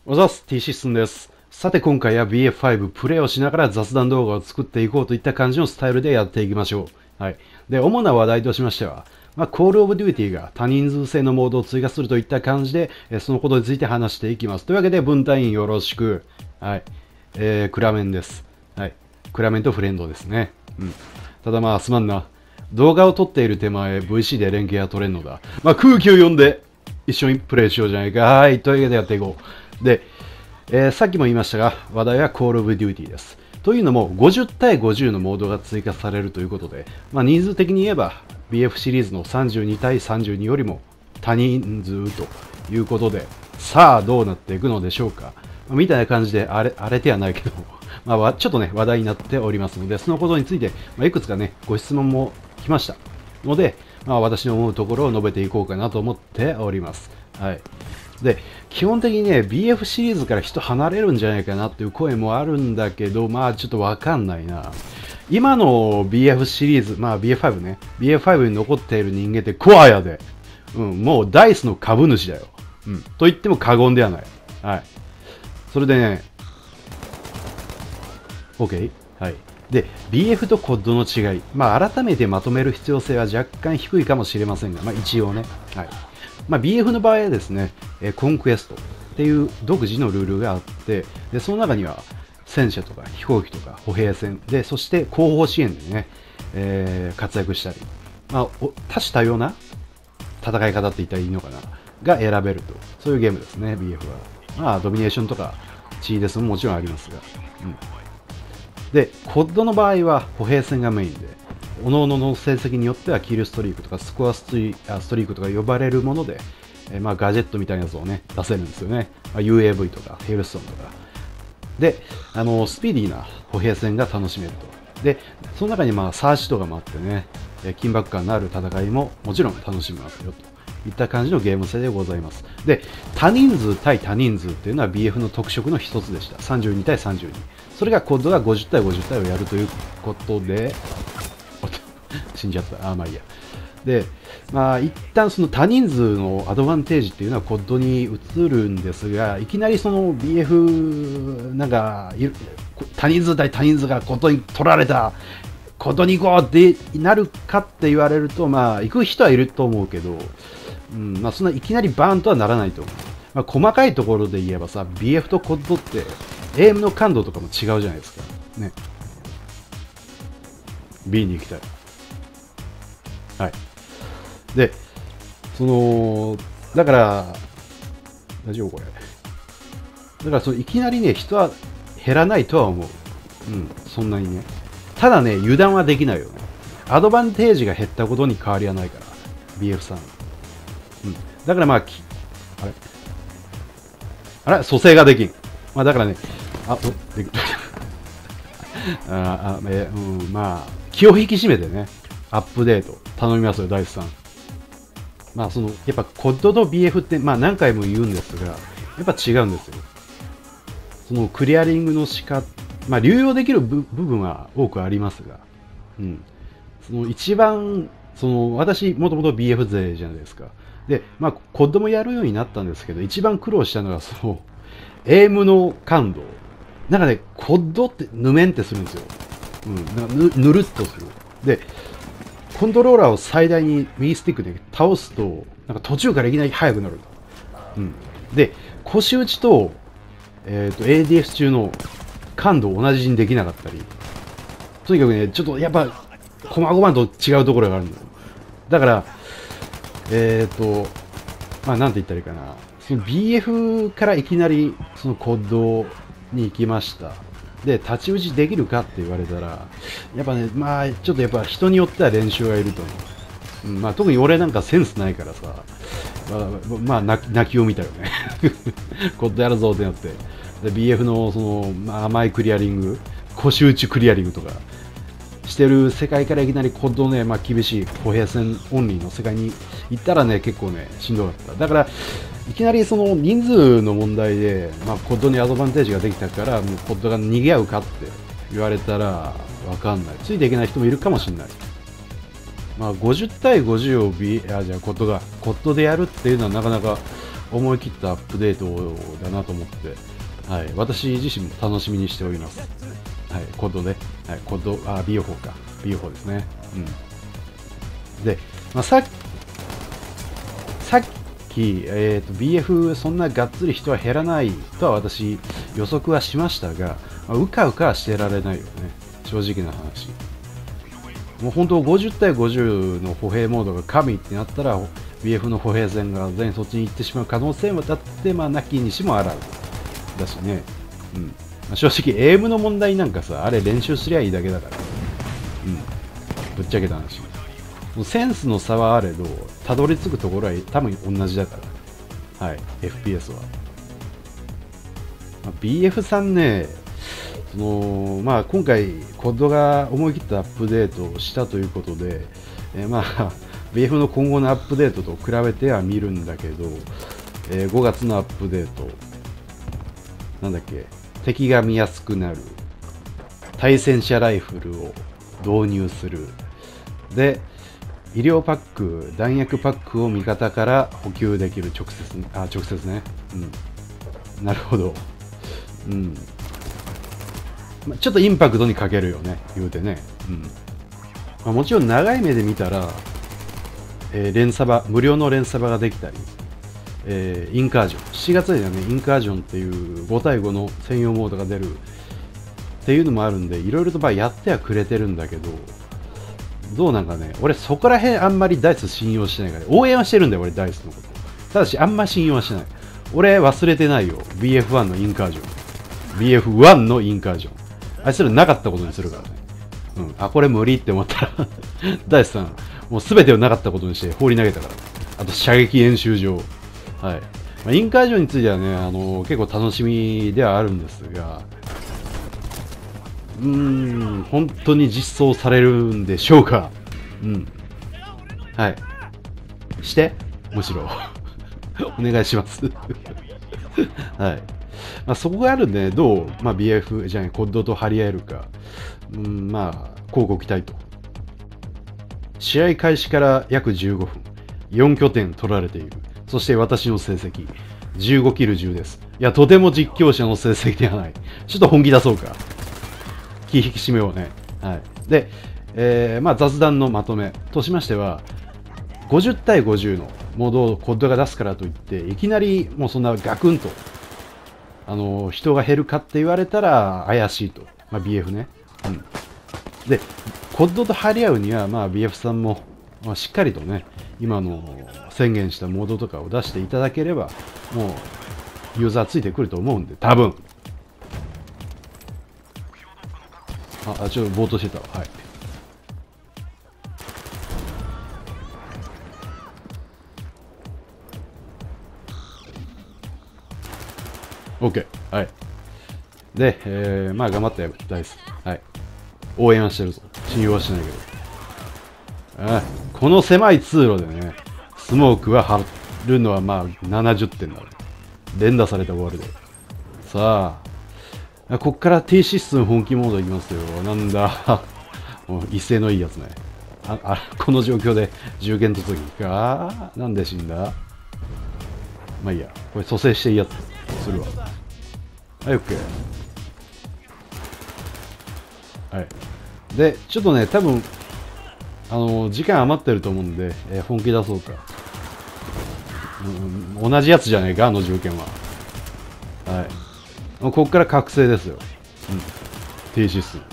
おはようございます。T システムです。さて今回は BF5 プレイをしながら雑談動画を作っていこうといった感じのスタイルでやっていきましょう。はい。で、主な話題としましては、Call of Duty が多人数制のモードを追加するといった感じで、そのことについて話していきます。というわけで、分隊員よろしく。はい。クラメンです。はい。クラメンとフレンドですね。うん。ただすまんな。動画を撮っている手前、VC で連携が取れんのだ。空気を読んで、一緒にプレイしようじゃないか。はい。というわけでやっていこう。で、さっきも言いましたが、話題は Call of Duty です。というのも、50対50のモードが追加されるということで、人数的に言えば、BF シリーズの32対32よりも多人数ということで、さあどうなっていくのでしょうか。みたいな感じで荒れてはないけど、ちょっとね、話題になっておりますので、そのことについて、いくつかね、ご質問も来ましたので、私の思うところを述べていこうかなと思っております。はい。で、基本的にね、BF シリーズから人離れるんじゃないかなっていう声もあるんだけど、ちょっとわかんないな。今の BF シリーズ、BF5 ね、BF5 に残っている人間ってコアやで。もうダイスの株主だよ。と言っても過言ではない。はい。それでね、OK? はい。で、BF と COD の違い。改めてまとめる必要性は若干低いかもしれませんが、一応ね。はい。BF の場合はですね、コンクエストっていう独自のルールがあって、でその中には戦車とか飛行機とか歩兵戦で、そして後方支援でね、活躍したり、多種多様な戦い方って言ったらいいのかな、が選べると、そういうゲームですね、BF は。ドミネーションとかチーデスももちろんありますが。で、COD の場合は歩兵戦がメインで、各々の成績によってはキルストリークとかスコアストリークとか呼ばれるもので、ガジェットみたいなやつをね、出せるんですよね。UAV とかヘルストンとか。で、スピーディーな歩兵戦が楽しめると。で、その中にサーチとかもあってね、緊迫感のある戦いももちろん楽しめますよといった感じのゲーム性でございます。で、多人数対多人数っていうのは BF の特色の一つでした。32対32。それがCODが50対50対をやるということで、死んじゃった。いいや。で、一旦その多人数のアドバンテージっていうのは COD に移るんですが、いきなりその BF 多人数対多人数がCODに取られた、CODに行こうってなるかって言われると、行く人はいると思うけど、そんないきなりバーンとはならないと思う。細かいところで言えばさ、BF と COD ってエイムの感度とかも違うじゃないですか。ね。B に行きたい。はい。で、だから、大丈夫これ。だからいきなりね、人は減らないとは思う。そんなにね。ただね、油断はできないよね。アドバンテージが減ったことに変わりはないから、BF さん。だからあれ蘇生ができん。だからね、でき気を引き締めてね、アップデート頼みますよ、大地さん。やっぱ COD と BF って何回も言うんですが、やっぱ違うんですよ。そのクリアリングの仕方、流用できる部分は多くありますが、その一番、私もともと BF 勢じゃないですか。で、COD もやるようになったんですけど、一番苦労したのがエイムの感度。COD ってぬめんってするんですよ。ぬるっとする。で、コントローラーを最大に右スティックで倒すと、途中からいきなり速くなる。で、腰打ちと、ADS 中の感度を同じにできなかったり、とにかくね、ちょっとやっぱ、細々と違うところがあるのよ。だから、なんて言ったらいいかな。その BF からいきなり、その COD に行きました。で、太刀打ちできるかって言われたら、やっぱね、ちょっとやっぱ人によっては練習がいると思う。特に俺なんかセンスないからさ、泣きを見たよね。COD やるぞってなって。で、BF の甘いクリアリング、腰打ちクリアリングとか、してる世界からいきなりCODのね、厳しい歩兵戦オンリーの世界に行ったらね、結構ね、しんどかった。だから、いきなりその人数の問題で、COD にアドバンテージができたから、もうCODが逃げ合うかって言われたら、わかんない。ついていけない人もいるかもしれない。50対50をじゃあCODでやるっていうのはなかなか思い切ったアップデートだなと思って、はい、私自身も楽しみにしております。はい、コッドね、はい、コッド、BO4 か、BO4 ですね。うん。で、さっき、BF そんながっつり人は減らないとは私予測はしましたが、うかうかはしてられないよね、正直な話。もう本当50対50の歩兵モードが神ってなったら BF の歩兵戦が全員そっちに行ってしまう可能性もだって、なきにしもあらずだしね。うん。正直エイムの問題なんかさ、あれ練習すりゃいいだけだから。うん。ぶっちゃけた話。センスの差はあれど、たどり着くところは多分同じだから。はい。FPS は。BF さんね、今回、コッドが思い切ったアップデートをしたということで、BF の今後のアップデートと比べては見るんだけど、5月のアップデート、なんだっけ、敵が見やすくなる、対戦車ライフルを導入する、で、医療パック、弾薬パックを味方から補給できる直接ね。うん。なるほど。うん。ちょっとインパクトに欠けるよね、言うてね。うん。もちろん長い目で見たら、連サバ、無料の連サバができたり、インカージョン。7月にはね、インカージョンっていう5対5の専用モードが出るっていうのもあるんで、いろいろとやってはくれてるんだけど、どうなんかね、俺そこら辺あんまりダイス信用してないから、応援はしてるんだよ、俺ダイスのこと。ただし、あんま信用はしてない。俺忘れてないよ、BF1 のインカージョン。BF1 のインカージョン。あいつらなかったことにするからね。うん。これ無理って思ったらダイスさん、もう全てをなかったことにして放り投げたから。あと、射撃演習場。はい。インカージョンについてはね、結構楽しみではあるんですが、本当に実装されるんでしょうか。うん。はい。むしろ。お願いします。はい。そこがあるんで、どう、BF じゃない、コッドと張り合えるか。交互期待と。試合開始から約15分。4拠点取られている。そして私の成績。15キル10です。いや、とても実況者の成績ではない。ちょっと本気出そうか。気引き締めをね。はい。で、雑談のまとめとしましては、50対50のモードをコッドが出すからといって、いきなりもうそんなガクンと、人が減るかって言われたら怪しいと。BF ね。うん。で、コッドと張り合うには、BF さんも、しっかりとね、今の宣言したモードとかを出していただければ、もう、ユーザーついてくると思うんで、多分。ちょっとぼーっとしてたわ。はい。OK。はい。で、頑張ってダイス。はい。応援はしてるぞ。信用はしないけど。この狭い通路でね、スモークは張るのは70点だ。連打された終わりで。さあ、こっから低疾走本気モードいきますよ。なんだ。もう威勢のいいやつね。この状況で銃剣突撃か。なんで死んだ？いいや。これ蘇生していいやつするわ。はい、OK。はい。で、ちょっとね、多分、時間余ってると思うんで、本気出そうか。同じやつじゃねえか、あの銃剣は。はい。ここから覚醒ですよ。低疾数。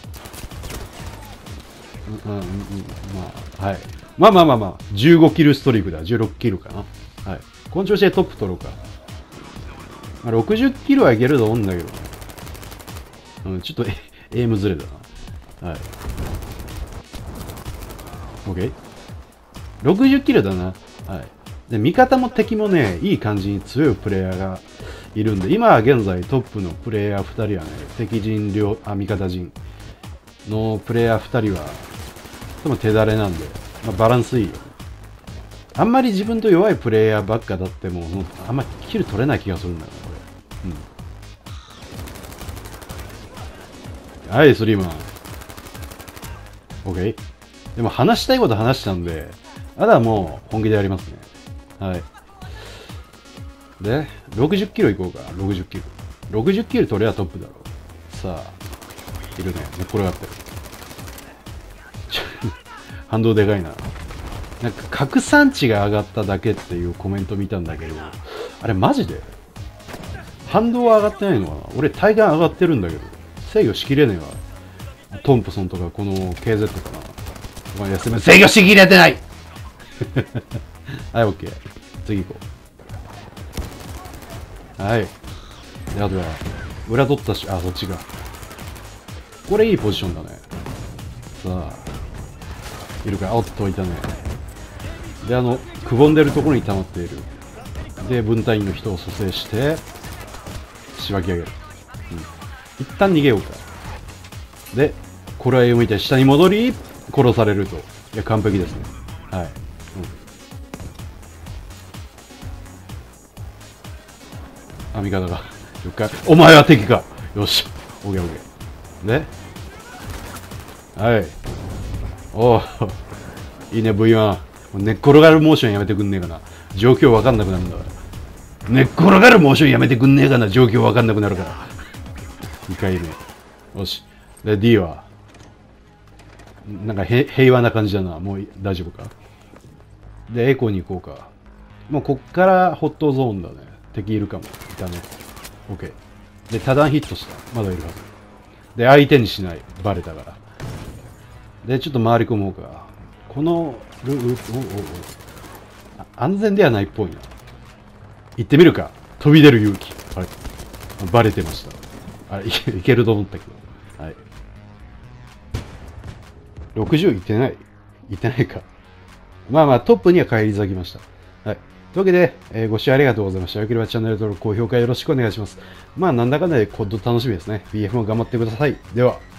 はい。15キルストリークだ。16キルかな。はい。この調子でトップ取ろうか。60キルはいけると思うんだけどね。ちょっとエイムずれだな。はい。OK。60キルだな。はい。で、味方も敵もね、いい感じに強いプレイヤーがいるんで、今現在トップのプレイヤー2人はね、敵陣味方陣のプレイヤー2人は、多分手だれなんで、バランスいいよ。あんまり自分と弱いプレイヤーばっかだってもあんまキル取れない気がするんだよね、これ。はい、スリーマン。OK。でも話したいこと話したんで、あとはもう本気でやりますね。はい。 で、60キロいこうか。60キロ。60キロ取ればトップだろう。さあ、いるね。寝っ転がってる。反動でかいな。なんか、拡散値が上がっただけっていうコメント見たんだけど、あれマジで反動は上がってないのかな。俺体感上がってるんだけど、制御しきれねえわ。トンプソンとかこの KZ かな。お前休め、制御しきれてないはい、オッケー。次行こう。はい。で、あとは、裏取ったし、あ、そっちが。これいいポジションだね。さあ、いるか。おっと、いたね。で、くぼんでるところに溜まっている。で、分隊員の人を蘇生して、しばき上げる。一旦逃げようか。で、これは向いて下に戻り、殺されると。いや、完璧ですね。はい。味方が。了解。お前は敵か。よし。オッケーオッケー。で、はい。おお。いいね、V1。寝っ転がるモーションやめてくんねえかな。状況わかんなくなるんだから。寝っ転がるモーションやめてくんねえかな。状況わかんなくなるから。2回目。よし。で、D は。なんか平和な感じだな。もう大丈夫か。で、エコーに行こうか。もうこっからホットゾーンだね。敵いるかも。いたね。OK。で、多段ヒットした。まだいるはず。で、相手にしない。バレたから。で、ちょっと回り込もうか。この安全ではないっぽいな。行ってみるか。飛び出る勇気。あれバレてました。あれいけると思ったけど。はい。60いってない。いってないか。まあまあ、トップには返り咲きました。はい。というわけで、ご視聴ありがとうございました。よければチャンネル登録、高評価よろしくお願いします。まあ、なんだかんだでコッド楽しみですね。BF も頑張ってください。では。